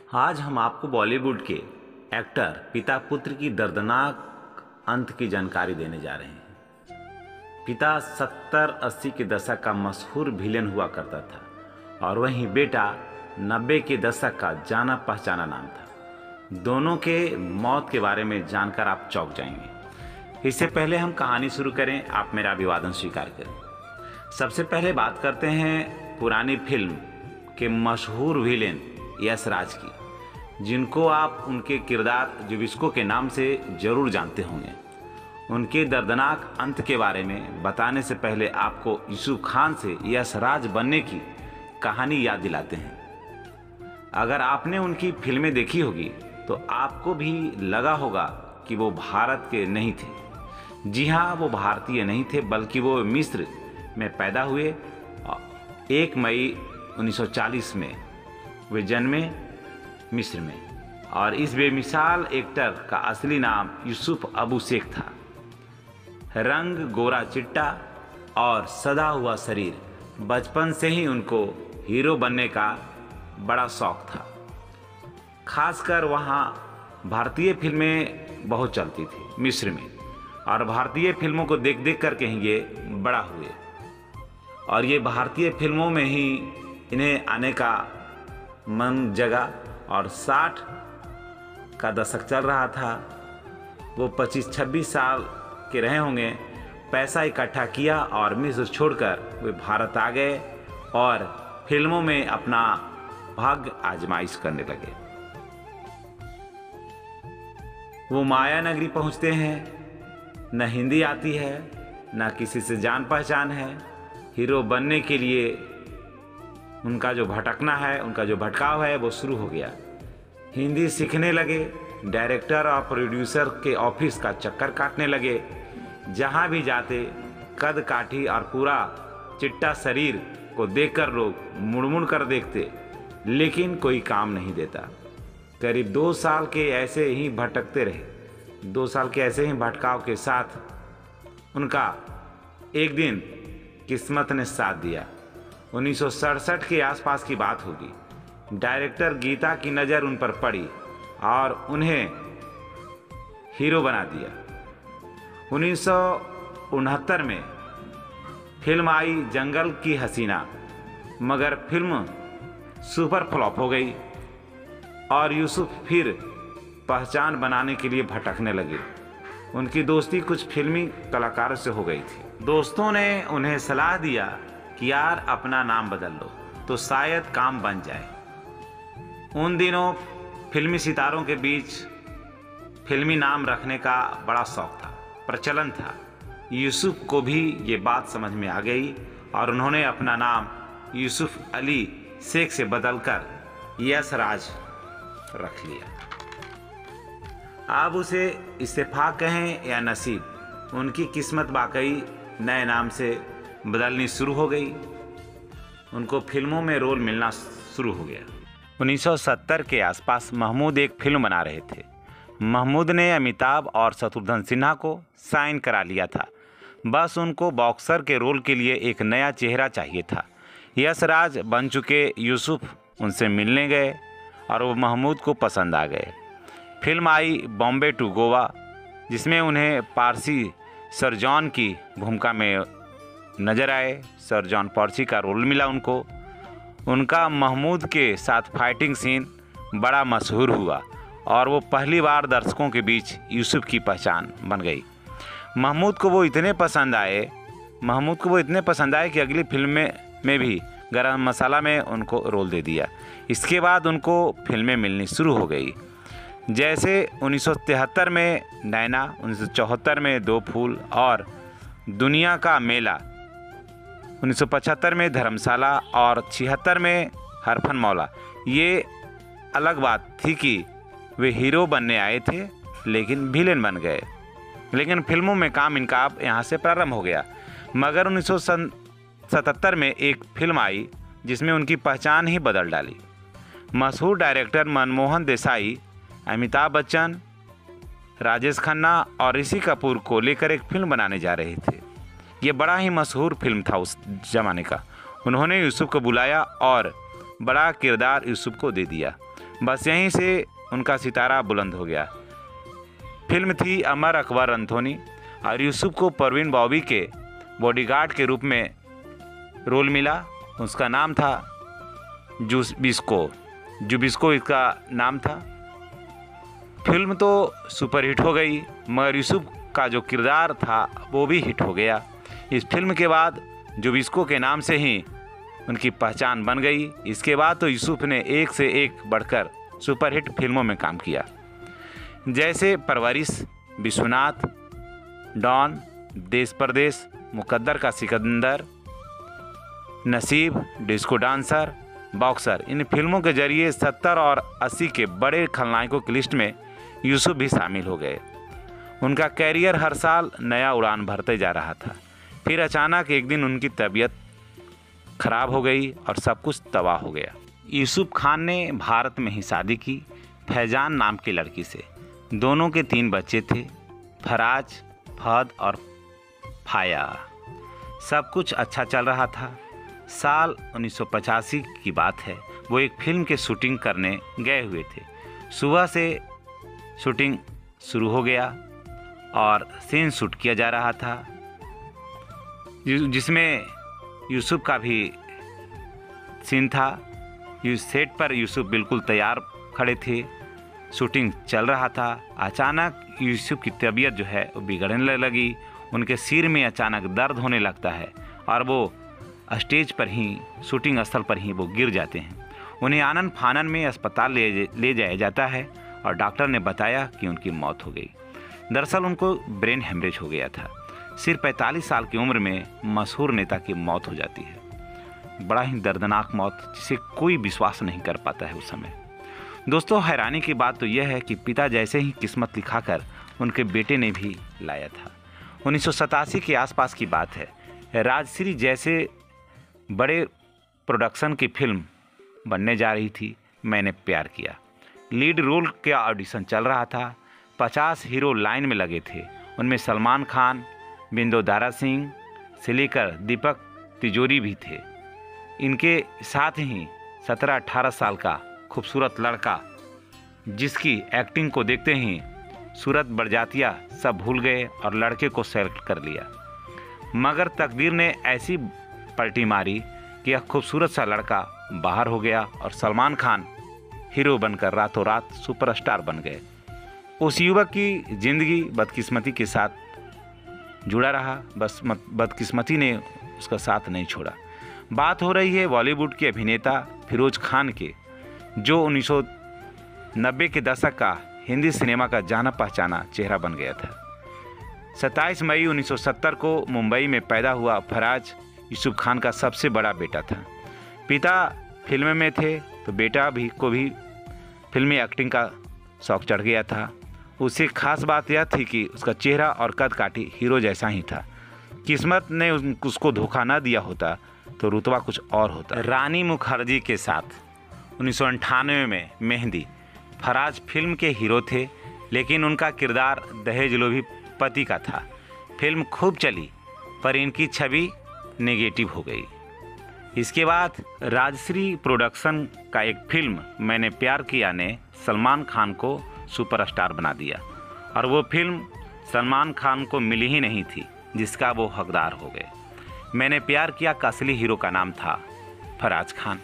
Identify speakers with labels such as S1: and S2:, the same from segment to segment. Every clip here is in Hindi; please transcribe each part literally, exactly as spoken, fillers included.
S1: आज हम आपको बॉलीवुड के एक्टर पिता पुत्र की दर्दनाक अंत की जानकारी देने जा रहे हैं। पिता सत्तर अस्सी के दशक का मशहूर विलेन हुआ करता था और वहीं बेटा नब्बे के दशक का जाना पहचाना नाम था। दोनों के मौत के बारे में जानकर आप चौंक जाएंगे। इससे पहले हम कहानी शुरू करें, आप मेरा अभिवादन स्वीकार करें। सबसे पहले बात करते हैं पुरानी फिल्म के मशहूर विलेन यश राज की, जिनको आप उनके किरदार जुबिस्को के नाम से ज़रूर जानते होंगे। उनके दर्दनाक अंत के बारे में बताने से पहले आपको यूसुफ खान से यश राज बनने की कहानी याद दिलाते हैं। अगर आपने उनकी फिल्में देखी होगी तो आपको भी लगा होगा कि वो भारत के नहीं थे। जी हाँ, वो भारतीय नहीं थे, बल्कि वो मिस्र में पैदा हुए। एक मई उन्नीस सौ चालीस में वे जन्मे मिस्र में, और इस बेमिसाल एक्टर का असली नाम यूसुफ अबू शेख था। रंग गोरा चिट्टा और सदा हुआ शरीर, बचपन से ही उनको हीरो बनने का बड़ा शौक था। खासकर वहाँ भारतीय फिल्में बहुत चलती थी मिस्र में, और भारतीय फिल्मों को देख देख कर कहीं ये बड़ा हुए, और ये भारतीय फिल्मों में ही इन्हें आने का मन जगा। और साठ का दशक चल रहा था, वो पच्चीस छब्बीस साल के रहे होंगे। पैसा इकट्ठा किया और मिस्र छोड़कर वे भारत आ गए और फिल्मों में अपना भाग्य आजमाइश करने लगे। वो माया नगरी पहुंचते हैं। न हिंदी आती है, न किसी से जान पहचान है। हीरो बनने के लिए उनका जो भटकना है, उनका जो भटकाव है, वो शुरू हो गया। हिंदी सीखने लगे, डायरेक्टर और प्रोड्यूसर के ऑफिस का चक्कर काटने लगे। जहाँ भी जाते कद काठी और पूरा चिट्टा शरीर को देखकर लोग मुड़ मुड़ कर देखते, लेकिन कोई काम नहीं देता। करीब दो साल के ऐसे ही भटकते रहे। दो साल के ऐसे ही भटकाव के साथ उनका एक दिन किस्मत ने साथ दिया। उन्नीस सौ सड़सठ के आसपास की बात होगी। डायरेक्टर गीता की नज़र उन पर पड़ी और उन्हें हीरो बना दिया। उन्नीस सौ उनहत्तर में फिल्म आई जंगल की हसीना, मगर फिल्म सुपर फ्लॉप हो गई और यूसुफ फिर पहचान बनाने के लिए भटकने लगे। उनकी दोस्ती कुछ फिल्मी कलाकारों से हो गई थी। दोस्तों ने उन्हें सलाह दिया कि यार अपना नाम बदल लो तो शायद काम बन जाए। उन दिनों फिल्मी सितारों के बीच फिल्मी नाम रखने का बड़ा शौक था, प्रचलन था। यूसुफ को भी ये बात समझ में आ गई और उन्होंने अपना नाम यूसुफ अली शेख से बदलकर यश राज रख लिया। अब उसे इत्तेफाक कहें या नसीब, उनकी किस्मत वाकई नए नाम से बदलनी शुरू हो गई। उनको फिल्मों में रोल मिलना शुरू हो गया। उन्नीस सौ सत्तर के आसपास महमूद एक फिल्म बना रहे थे। महमूद ने अमिताभ और शत्रुघ्न सिन्हा को साइन करा लिया था। बस उनको बॉक्सर के रोल के लिए एक नया चेहरा चाहिए था। यश राज बन चुके यूसुफ उनसे मिलने गए और वो महमूद को पसंद आ गए। फिल्म आई बॉम्बे टू गोवा, जिसमें उन्हें पारसी सर जॉन की भूमिका में नजर आए। सर जॉन पर्ची का रोल मिला उनको। उनका महमूद के साथ फाइटिंग सीन बड़ा मशहूर हुआ और वो पहली बार दर्शकों के बीच यूसुफ की पहचान बन गई। महमूद को वो इतने पसंद आए महमूद को वो इतने पसंद आए कि अगली फिल्म में, में भी गरम मसाला में उनको रोल दे दिया। इसके बाद उनको फिल्में मिलनी शुरू हो गई, जैसे उन्नीस सौ तिहत्तर में नैना, उन्नीस सौ चौहत्तर में दो फूल और दुनिया का मेला, उन्नीस सौ पचहत्तर में धर्मशाला और छिहत्तर में हरफन मौला। ये अलग बात थी कि वे हीरो बनने आए थे लेकिन विलेन बन गए, लेकिन फिल्मों में काम इनका अब यहाँ से प्रारंभ हो गया। मगर उन्नीस सौ सतहत्तर में एक फिल्म आई जिसमें उनकी पहचान ही बदल डाली। मशहूर डायरेक्टर मनमोहन देसाई अमिताभ बच्चन, राजेश खन्ना और ऋषि कपूर को लेकर एक फिल्म बनाने जा रहे थे। ये बड़ा ही मशहूर फिल्म था उस ज़माने का। उन्होंने यूसुफ को बुलाया और बड़ा किरदार यूसुफ को दे दिया। बस यहीं से उनका सितारा बुलंद हो गया। फिल्म थी अमर अकबर अंथोनी और यूसुफ को परवीन बॉबी के बॉडीगार्ड के रूप में रोल मिला। उसका नाम था जुबिस्को जुबिस्को इसका नाम था। फिल्म तो सुपरहिट हो गई, मगर यूसुफ का जो किरदार था वो भी हिट हो गया। इस फिल्म के बाद जुबिस्को के नाम से ही उनकी पहचान बन गई। इसके बाद तो यूसुफ ने एक से एक बढ़कर सुपरहिट फिल्मों में काम किया, जैसे परवरिश, विश्वनाथ, डॉन, देश परदेश, मुकद्दर का सिकंदर, नसीब, डिस्को डांसर, बॉक्सर। इन फिल्मों के जरिए सत्तर और अस्सी के बड़े खलनायकों की लिस्ट में यूसुफ भी शामिल हो गए। उनका कैरियर हर साल नया उड़ान भरते जा रहा था। फिर अचानक एक दिन उनकी तबीयत खराब हो गई और सब कुछ तबाह हो गया। यूसुफ खान ने भारत में ही शादी की फैजान नाम की लड़की से। दोनों के तीन बच्चे थे, फराज, फहद और फाया। सब कुछ अच्छा चल रहा था। साल उन्नीस सौ पचासी की बात है। वो एक फिल्म के शूटिंग करने गए हुए थे। सुबह से शूटिंग शुरू हो गया और सीन शूट किया जा रहा था, जिसमें यूसुफ का भी सीन था। इस सेट पर यूसुफ बिल्कुल तैयार खड़े थे, शूटिंग चल रहा था। अचानक यूसुफ की तबीयत जो है वो बिगड़ने लगी। उनके सिर में अचानक दर्द होने लगता है और वो स्टेज पर ही, शूटिंग स्थल पर ही वो गिर जाते हैं। उन्हें आनन फानन में अस्पताल ले ले जाया जाता है और डॉक्टर ने बताया कि उनकी मौत हो गई। दरअसल उनको ब्रेन हेमरेज हो गया था। सिर्फ पैंतालीस साल की उम्र में मशहूर नेता की मौत हो जाती है। बड़ा ही दर्दनाक मौत, जिसे कोई विश्वास नहीं कर पाता है उस समय। दोस्तों, हैरानी की बात तो यह है कि पिता जैसे ही किस्मत लिखाकर उनके बेटे ने भी लाया था। उन्नीस सौ सतासी के आसपास की बात है। राजश्री जैसे बड़े प्रोडक्शन की फिल्म बनने जा रही थी, मैंने प्यार किया। लीड रोल का ऑडिशन चल रहा था। पचास हीरो लाइन में लगे थे। उनमें सलमान खान, बिंदु दारा सिंह से लेकर दीपक तिजोरी भी थे। इनके साथ ही सत्रह अठारह साल का खूबसूरत लड़का, जिसकी एक्टिंग को देखते ही सूरत बरजातिया सब भूल गए और लड़के को सेलेक्ट कर लिया। मगर तकदीर ने ऐसी पलटी मारी कि यह खूबसूरत सा लड़का बाहर हो गया और सलमान खान हीरो बनकर रातों रात सुपरस्टार बन गए। उस युवक की ज़िंदगी बदकिस्मती के साथ जुड़ा रहा। बस बदकिस्मती ने उसका साथ नहीं छोड़ा। बात हो रही है बॉलीवुड के अभिनेता फिरोज खान के, जो उन्नीस सौ नब्बे के दशक का हिंदी सिनेमा का जाना पहचाना चेहरा बन गया था। सत्ताईस मई उन्नीस सौ सत्तर को मुंबई में पैदा हुआ फराज यूसुफ खान का सबसे बड़ा बेटा था। पिता फिल्म में थे तो बेटा भी को भी फिल्मी एक्टिंग का शौक चढ़ गया था। उससे खास बात यह थी कि उसका चेहरा और कद काठी हीरो जैसा ही था। किस्मत ने उसको धोखा न दिया होता तो रुतबा कुछ और होता। रानी मुखर्जी के साथ उन्नीस सौ अंठानवे में मेहंदी, फराज फिल्म के हीरो थे, लेकिन उनका किरदार दहेज लोभी पति का था। फिल्म खूब चली पर इनकी छवि नेगेटिव हो गई। इसके बाद राजश्री प्रोडक्शन का एक फिल्म मैंने प्यार किया ने सलमान खान को सुपरस्टार बना दिया और वो फिल्म सलमान खान को मिली ही नहीं थी, जिसका वो हकदार हो गए। मैंने प्यार किया का असली हीरो का नाम था फराज खान।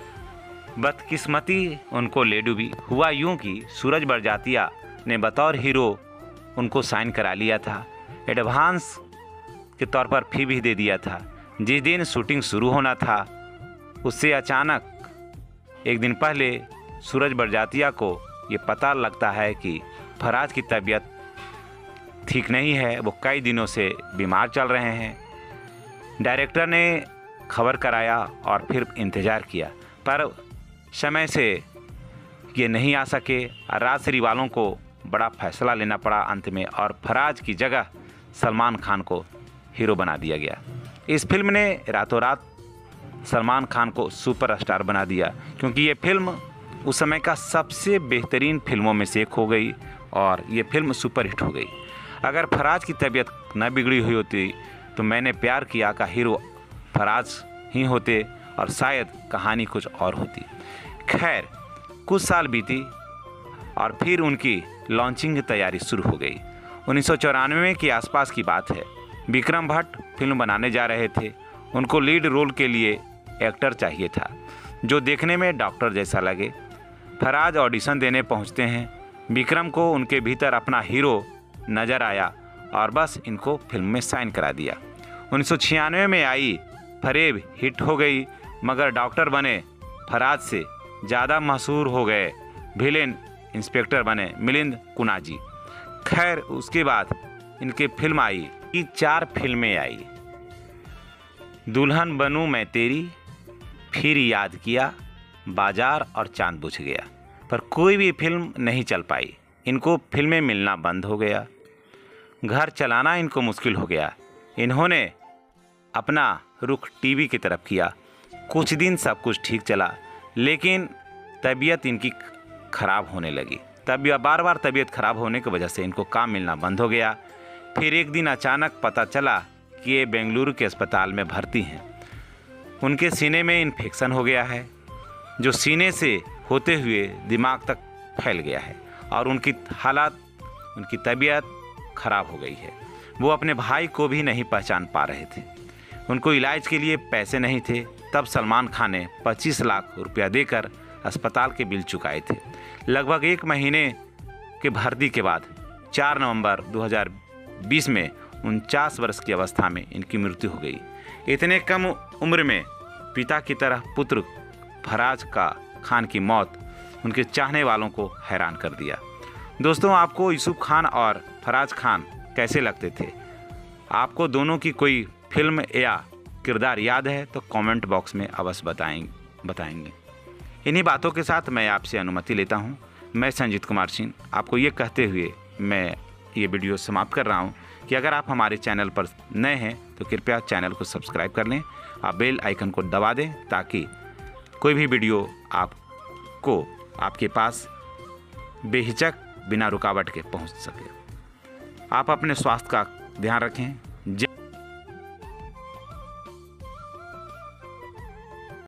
S1: बदकिस्मती उनको ले डूबी। हुआ यूं कि सूरज बरजातिया ने बतौर हीरो उनको साइन करा लिया था। एडवांस के तौर पर फी भी दे दिया था। जिस दिन शूटिंग शुरू होना था उससे अचानक एक दिन पहले सूरज बरजातिया को ये पता लगता है कि फराज की तबीयत ठीक नहीं है, वो कई दिनों से बीमार चल रहे हैं। डायरेक्टर ने खबर कराया और फिर इंतज़ार किया, पर समय से ये नहीं आ सके। राजश्री वालों को बड़ा फैसला लेना पड़ा अंत में, और फराज की जगह सलमान खान को हीरो बना दिया गया। इस फिल्म ने रातों रात सलमान खान को सुपरस्टार बना दिया, क्योंकि ये फिल्म उस समय का सबसे बेहतरीन फिल्मों में से एक हो गई और ये फिल्म सुपरहिट हो गई। अगर फराज की तबीयत न बिगड़ी हुई होती तो मैंने प्यार किया का हीरो फराज ही होते और शायद कहानी कुछ और होती। खैर, कुछ साल बीती और फिर उनकी लॉन्चिंग की तैयारी शुरू हो गई। उन्नीस सौ चौरानवे के आसपास की बात है। विक्रम भट्ट फिल्म बनाने जा रहे थे। उनको लीड रोल के लिए एक्टर चाहिए था जो देखने में डॉक्टर जैसा लगे। फराज ऑडिशन देने पहुंचते हैं। विक्रम को उनके भीतर अपना हीरो नज़र आया और बस इनको फिल्म में साइन करा दिया। उन्नीस सौ छियानवे में आई फरेब हिट हो गई, मगर डॉक्टर बने फराज से ज़्यादा मशहूर हो गए विलेन इंस्पेक्टर बने मिलिंद कुनाजी। खैर उसके बाद इनके फिल्म आई कि चार फिल्में आई। दुल्हन बनूं मैं तेरी, फिर याद किया, बाजार और चांद बुझ गया। पर कोई भी फिल्म नहीं चल पाई। इनको फिल्में मिलना बंद हो गया। घर चलाना इनको मुश्किल हो गया। इन्होंने अपना रुख टीवी की तरफ किया। कुछ दिन सब कुछ ठीक चला, लेकिन तबीयत इनकी ख़राब होने लगी। तब बार बार तबीयत ख़राब होने की वजह से इनको काम मिलना बंद हो गया। फिर एक दिन अचानक पता चला कि ये बेंगलुरु के अस्पताल में भर्ती हैं। उनके सीने में इन्फेक्शन हो गया है जो सीने से होते हुए दिमाग तक फैल गया है और उनकी हालत, उनकी तबीयत ख़राब हो गई है। वो अपने भाई को भी नहीं पहचान पा रहे थे। उनको इलाज के लिए पैसे नहीं थे। तब सलमान खान ने पच्चीस लाख रुपया देकर अस्पताल के बिल चुकाए थे। लगभग एक महीने के भर्ती के बाद चार नवंबर दो हज़ार बीस में उनचास वर्ष की अवस्था में इनकी मृत्यु हो गई। इतने कम उम्र में पिता की तरह पुत्र फराज का खान की मौत उनके चाहने वालों को हैरान कर दिया। दोस्तों, आपको यूसुफ खान और फराज खान कैसे लगते थे? आपको दोनों की कोई फिल्म या किरदार याद है तो कमेंट बॉक्स में अवश्य बताएंगे बताएंगे इन्हीं बातों के साथ मैं आपसे अनुमति लेता हूं। मैं संजीत कुमार सिंह आपको ये कहते हुए मैं ये वीडियो समाप्त कर रहा हूं कि अगर आप हमारे चैनल पर नए हैं तो कृपया चैनल को सब्सक्राइब कर लें। आप बेल आइकन को दबा दें ताकि कोई भी वीडियो आपको आपके पास बेहिचक बिना रुकावट के पहुंच सके। आप अपने स्वास्थ्य का ध्यान रखें।